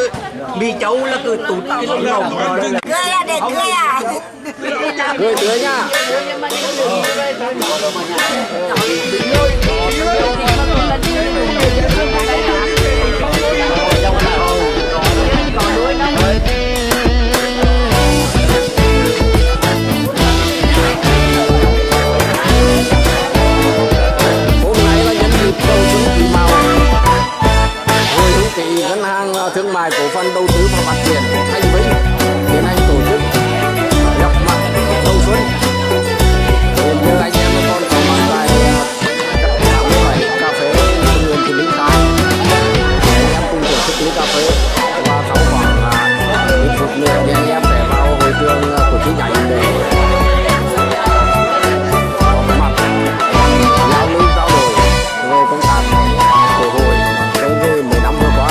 chứ mì châu là cười tụt cái lông ngồng Cười à, để cười à. Cười tươi nha. Ngân hàng Thương mại Cổ phần Đầu tư và Phát triển Thanh Vinh tiến hành tổ chức gặp mặt đầu xuân. Hiện giờ anh em còn có mặt tại 87 cà phê Nguyễn Thị Minh Khai. Anh em cùng thưởng thức ly cà phê và sau khoảng ít phút nữa thì anh em sẽ vào hội trường của chi nhánh để có mặt giao lưu trao đổi về công tác của hội trong 10 năm vừa qua.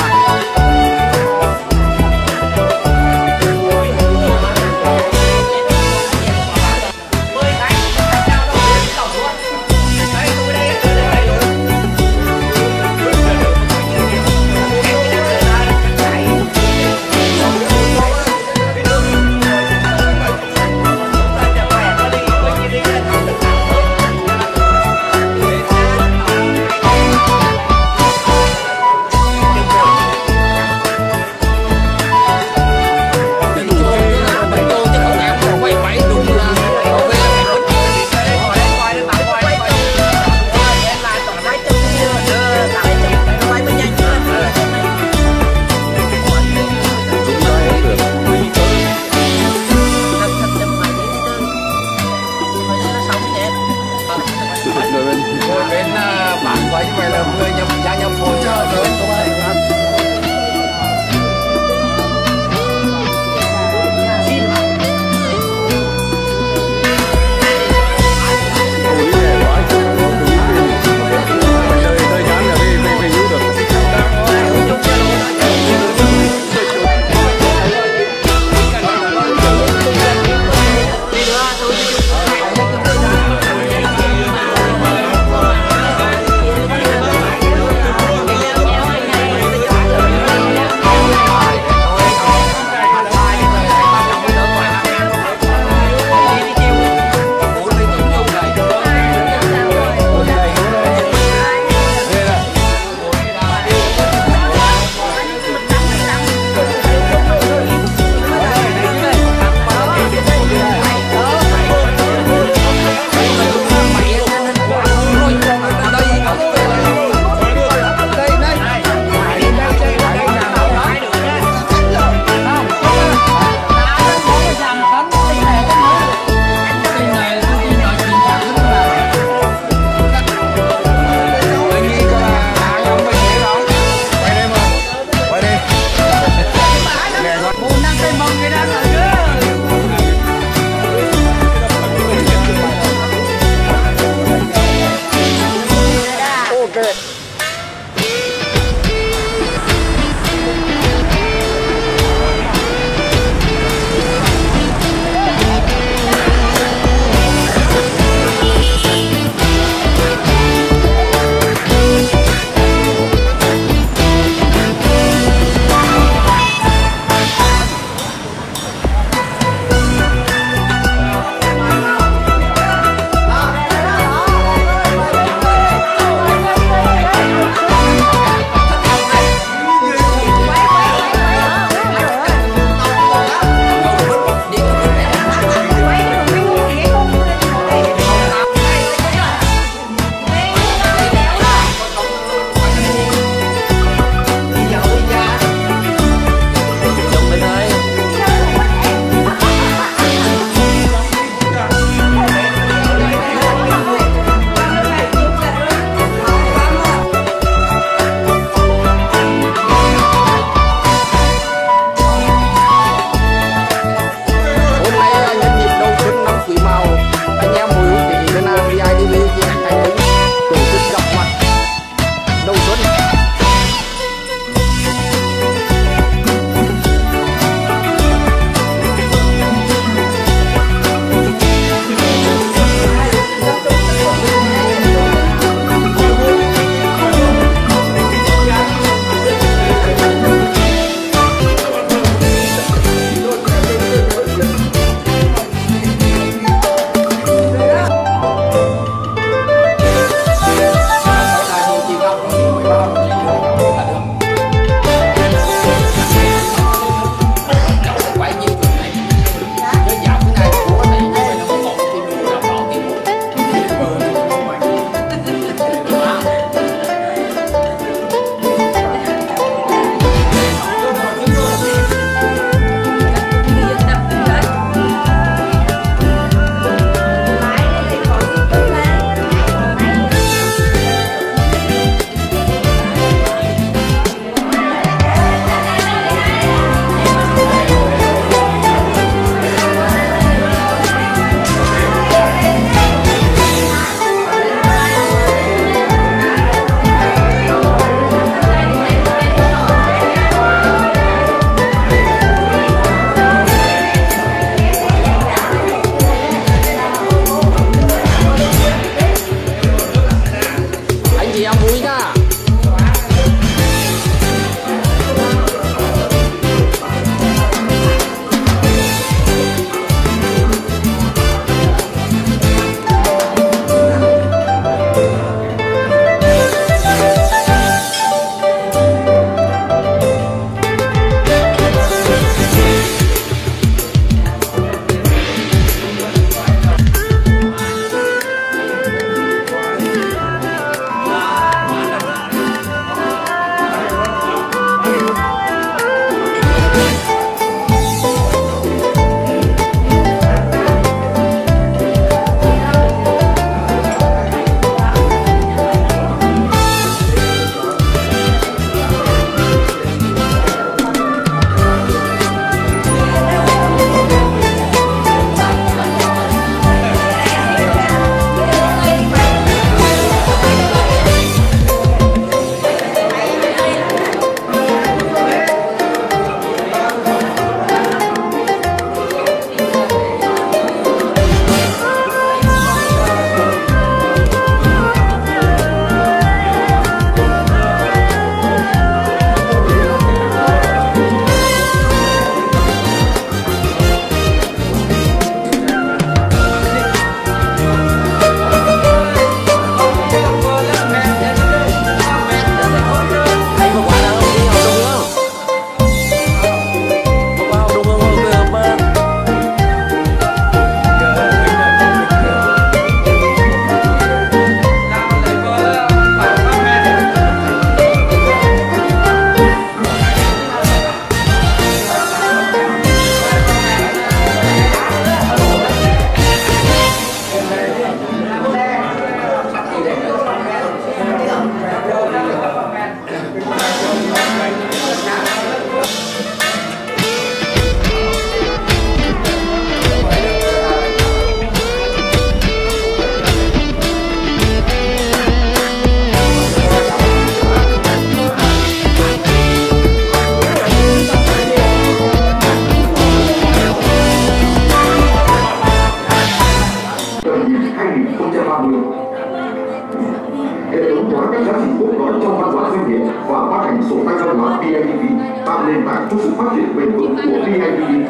nền tảng cho sự phát triển bền vững của BIDV.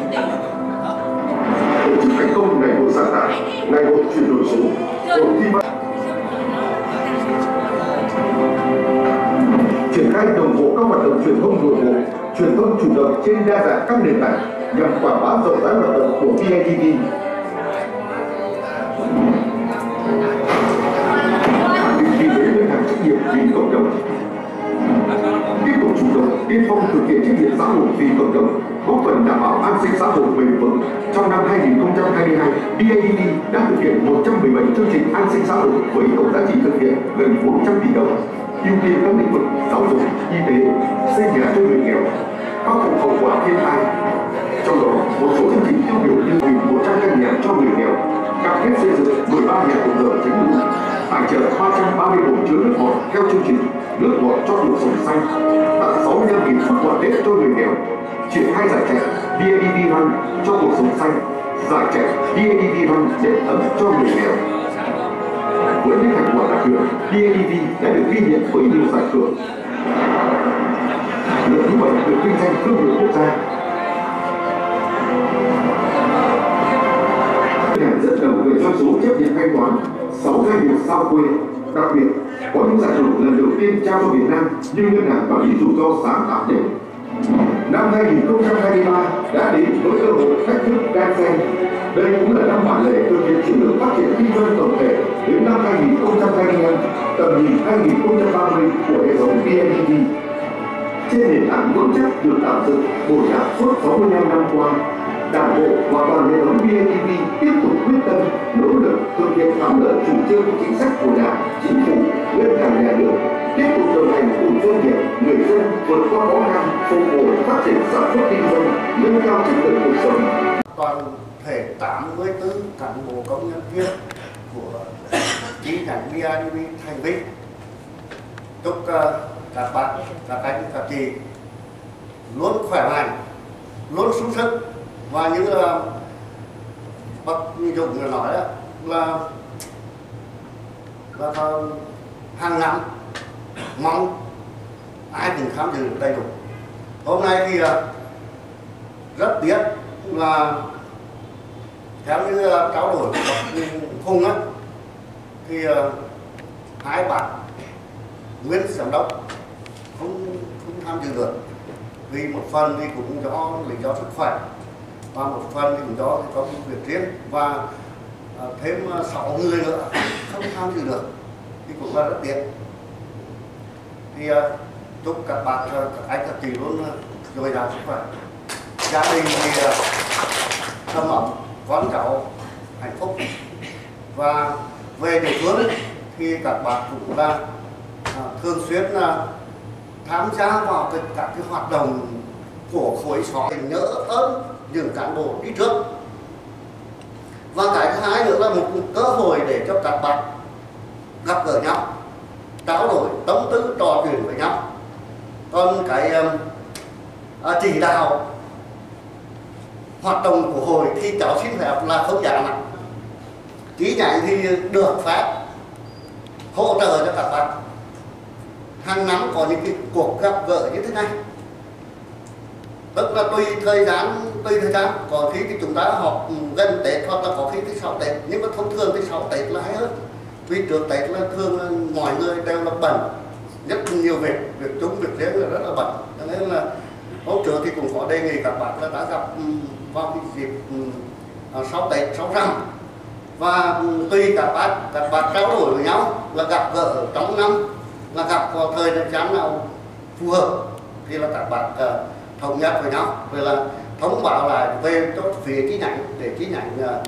Tổ chức thành công ngày hội sáng tạo, ngày hội chuyển đổi số, hội thi văn triển khai đồng bộ các hoạt động truyền thông nội bộ, truyền thông chủ động trên đa dạng các nền tảng nhằm quảng bá rộng rãi hoạt động của BIDV. Đi với ngân hàng trách nhiệm vì cộng đồng, tiếp tục chủ động tiên phong thực hiện trách nhiệm xã hội vì cộng đồng, góp phần đảm bảo an sinh xã hội bền vững. Trong năm 2022, BIDV đã thực hiện 117 chương trình an sinh xã hội với tổng giá trị thực hiện gần 400 tỷ đồng, ưu tiên các lĩnh vực giáo dục, y tế, xây nhà cho người nghèo, khắc phục hậu quả thiên tai. Trong đó, một số chương trình tiêu biểu như 1.100 căn nhà cho người nghèo, cam kết xây dựng 13 nhà cộng đồng tránh lũ, tài trợ 330 hồ chứa nước ngọt theo chương trình nước ngọt cho cuộc sống xanh, tặng 65.000 suất quà Tết cho người nghèo, triển khai giải chạy BIDV Run cho cuộc sống xanh, giải chạy BIDV Run để ấm cho người nghèo. Với những thành quả đạt được, BIDV đã được ghi nhận với nhiều giải thưởng. Lần thứ 7 được vinh danh thương hiệu quốc gia. Ngân hàng dẫn đầu về doanh số chấp nhận thanh toán 6 danh hiệu sao quê. Đặc biệt, có những giải thưởng lần đầu tiên trao cho Việt Nam như ngân hàng quản lý rủi ro sáng tạo tỉnh. Năm 2023 đã đến với cơ hội thách thức đan xen. Đây cũng là năm bản lề thực hiện chiến lược phát triển kinh doanh tổng thể đến năm 2025, tầm nhìn 2030 của hệ thống BIDV. Trên nền tảng vững chắc được tạo dựng bồi đắp suốt 65 năm qua, Đảng bộ và toàn hệ thống BIDV tiếp tục quyết tâm, nỗ lực thực hiện thắng lợi chủ trương chính sách của Đảng, Chính phủ, ngân hàng nhà nước, tiếp tục đồng hành cùng doanh nghiệp, người dân vượt qua khó khăn, phục hồi phát triển sản xuất kinh doanh, nâng cao chất lượng cuộc sống. Toàn thể 84 cán bộ công nhân viên của chi nhánh BIDV Thành Vinh chúc các bạn, các anh, các chị luôn khỏe mạnh, luôn sung sức, và như là bác Dũng nói là hàng năm mong ai cũng tham dự đầy đủ. Hôm nay thì rất tiếc là theo như trao đổi của bác Hùng thì hai bạn nguyên giám đốc không tham dự được, vì một phần thì cũng do lý do sức khỏe, và một phần thì cũng do có công việc riêng, và thêm 6 người nữa không tham dự được thì cũng là rất tiếc. Thì chúc các bạn, các anh, các chị luôn dồi dào sức khỏe, gia đình thì ấm ấm, con cháu hạnh phúc. Và về địa phương thì các bạn cũng là thường xuyên tham gia vào các cái hoạt động của khối xóm, nhớ ơn những cán bộ đi trước. Và cái thứ hai nữa là một cơ hội để cho các bạn gặp gỡ nhau, trao đổi tâm tư, trò chuyện với nhau. Còn cái chỉ đạo hoạt động của hội thì cháu xin phép là không dám ạ. Chi nhánh thì được phép hỗ trợ cho các bạn hàng năm có những cái cuộc gặp gỡ như thế này. Tức là tùy thời gian, có khi thì chúng ta họp gần Tết, hoặc là có khi thì sau Tết, nhưng mà thông thường thì sau Tết là hay hơn, vì trước Tết là thường là mọi người đều là bận, rất nhiều việc chung, việc riêng là rất là bận. Cho nên là hôm trước thì cũng có đề nghị các bạn là đã gặp vào cái dịp sau Tết, sau rằm, và tùy các bạn trao đổi với nhau là gặp gỡ trong năm, là gặp vào thời gian nào phù hợp thì là các bạn thống nhất với nhau, rồi là thông báo lại về cho phía chi nhánh để chi nhánh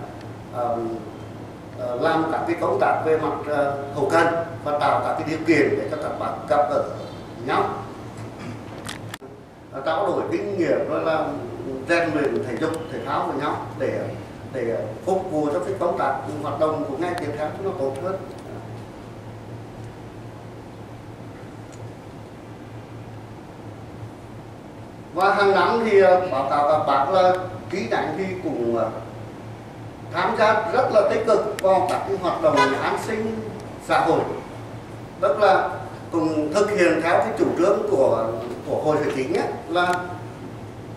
làm các cái công tác về mặt hậu cần và tạo các cái điều kiện để cho các bạn gặp gỡ nhau, trao đổi kinh nghiệm, rồi là rèn luyện thể dục thể thao với nhau để phục vụ cho cái công tác hoạt động của ngày tiếp theo nó tốt hơn. Và hàng năm thì báo cáo các bác là chi nhánh thì cũng tham gia rất là tích cực vào các cái hoạt động an sinh xã hội, tức là cùng thực hiện theo cái chủ trương của Hội Thầy Chính là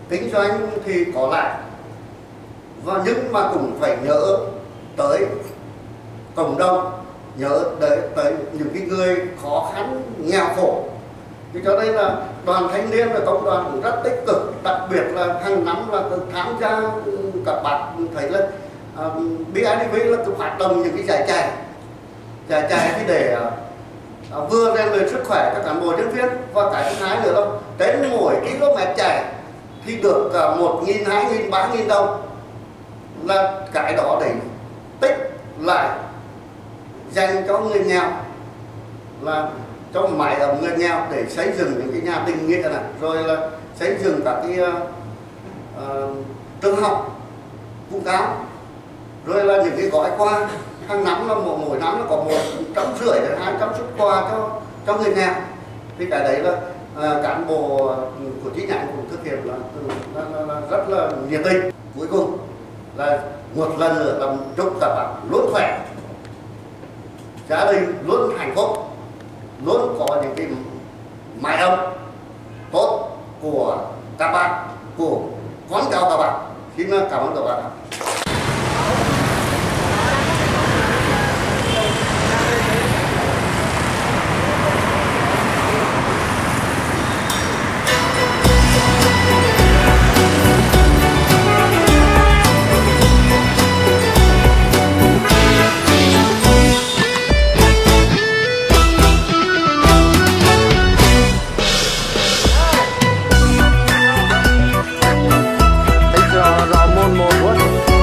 kinh doanh thì có lại, và nhưng mà cũng phải nhớ tới cộng đồng, nhớ tới những cái người khó khăn nghèo khổ. Thì cho nên là đoàn thanh niên và công đoàn cũng rất tích cực, đặc biệt là hàng năm là tham gia. Các bạn thấy là BIDV là cũng hoạt động những cái giải chạy thì để vừa rèn luyện sức khỏe cho cán bộ nhân viên, và cái thứ hai nữa là đến mỗi km chạy thì được 1.000, 2.000, 3.000 đồng, là cái đó để tích lại dành cho người nghèo, là cho mái ấm người nghèo để xây dựng những cái nhà tình nghĩa này, rồi là xây dựng các cái trường học vùng cao, rồi là những cái gói quà hàng năm, là mỗi năm nó có 150 đến 200 suất quà cho người nghèo. Thì cái đấy là cán bộ của chi nhánh cũng thực hiện là rất là nhiệt tình. Cuối cùng là một lần nữa là chúc các bạn luôn khỏe, gia đình luôn hạnh phúc, luôn có những cái mái ấm tốt của các bạn, của con cháu các bạn. Xin cảm ơn các bạn. thích rõ mồn một luôn.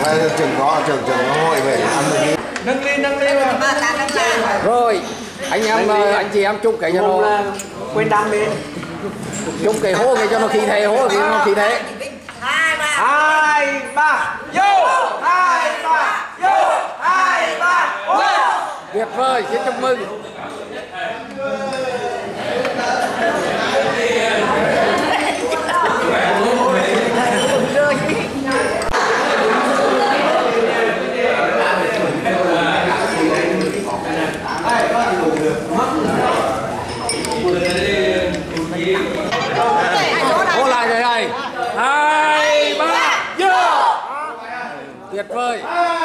trường hội về ăn đi. Nâng ly Rồi anh em anh chị em chúc cái cho nó quên đam mê. chúc cái hô cái cho nó khí thế, hô cái nó khí thế. 2, 3, vô! 2, 3, vô! 2, 3, vô! Tuyệt vời, xin chúc mừng. Hô lại rồi này. 2, 3, vô! Tuyệt vời.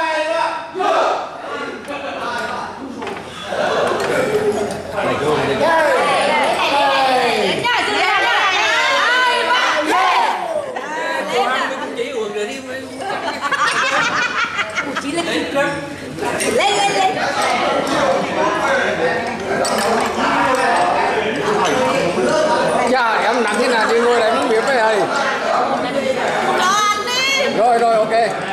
Lên. Dạ em nặng thế nào đi ngồi đấy không biết với thầy. Rồi ok.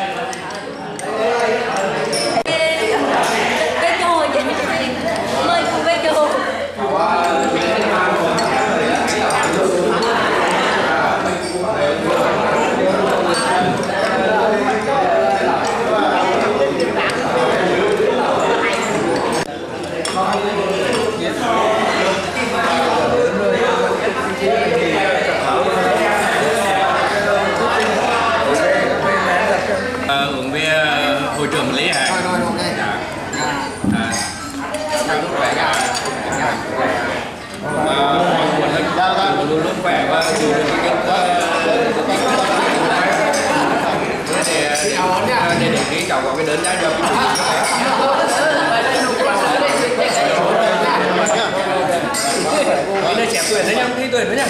Về chùa chứ. Mời cô về chùa. Uống bia hội trưởng Lý hả? Rồi ok. Luôn luôn khỏe và dù được để cái cháu có cái đơn giá cho cái nơi trẻ tuổi đấy nhá, đi tuổi đấy nhá.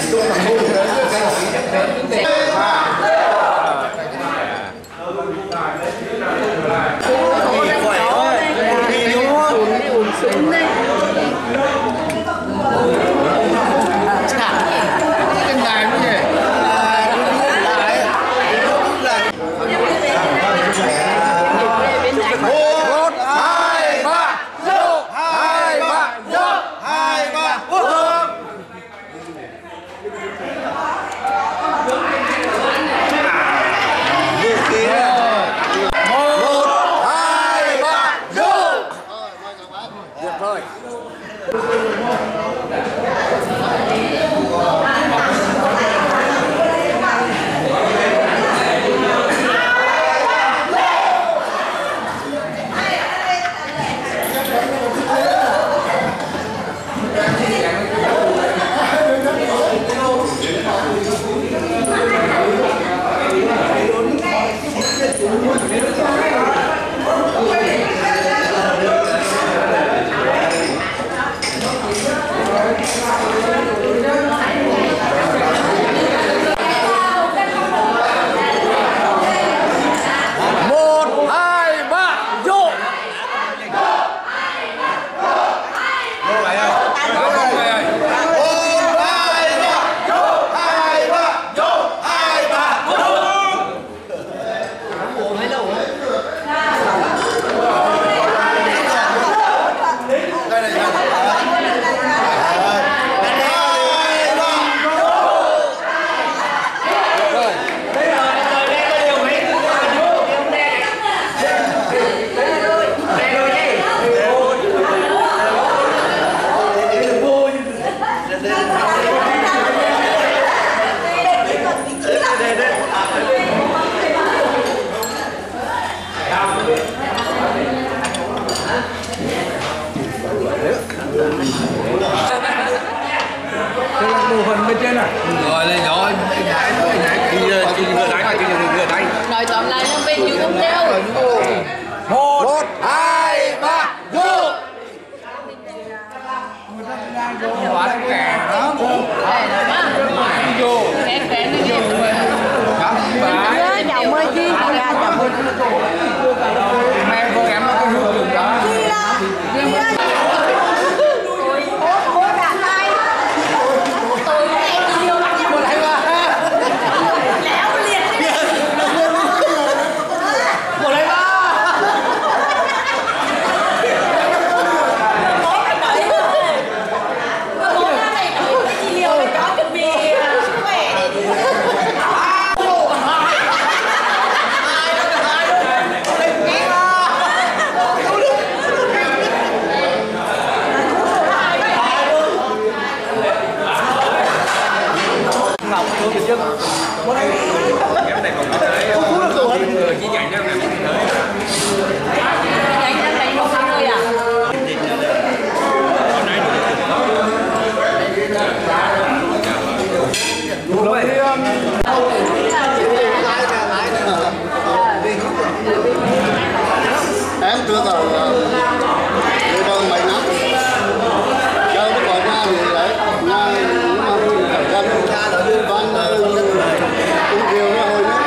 trước ở nơi đâu mấy năm chơi nó còn ra thì đấy ra nhưng mà dân văn cũng nhiều nó hồi nữa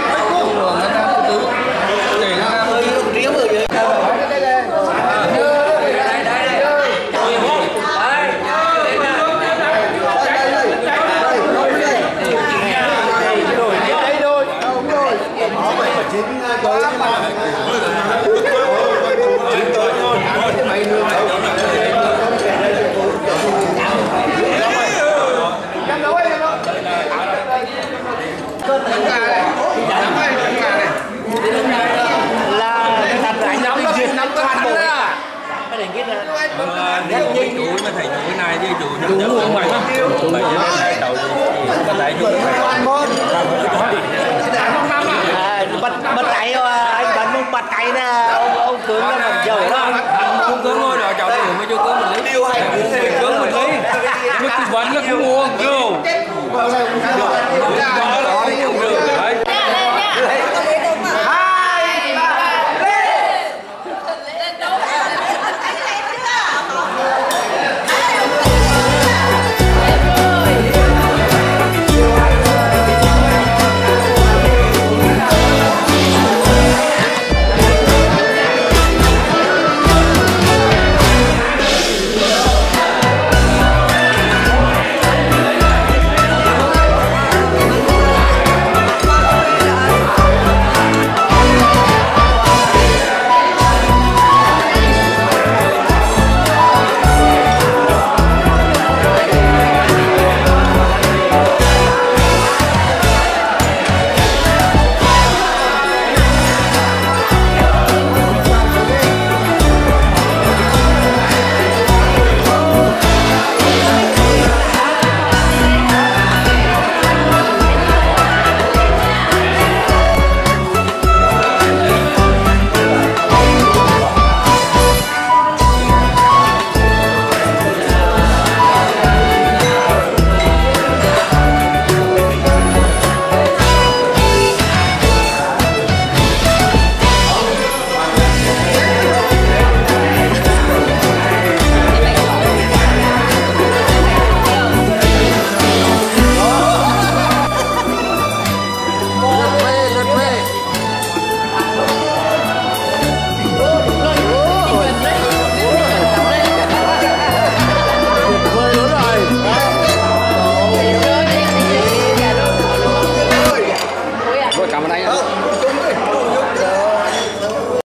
chuối mà thầy chuối này chứ chuối nó không phải chuối này đầu có thể chuối bật cày anh bắn không bật cày nè ông tướng là còn giàu đó không có ngôi rồi cháu thì mới chưa có mình lấy điều hành cướng mình lấy mới tư vấn là không mua vô